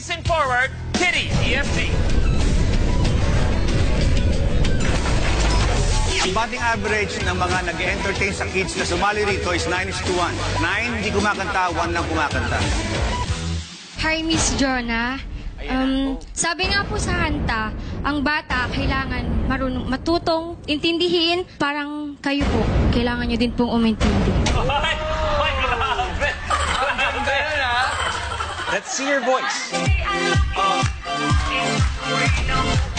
Facing forward, Kitty, EFC. Ang batting average ng mga nag-entertain sa kids na sumali rito is 9:1. 9 hindi kumakanta, 1 lang kumakanta. Hi, Miss Jonah. Sabi nga po sa kanta, ang bata kailangan matutong intindihin, parang kayo po. Kailangan nyo din pong umintindi. Ay, grabe. Ganda yun, ha? Let's see your voice.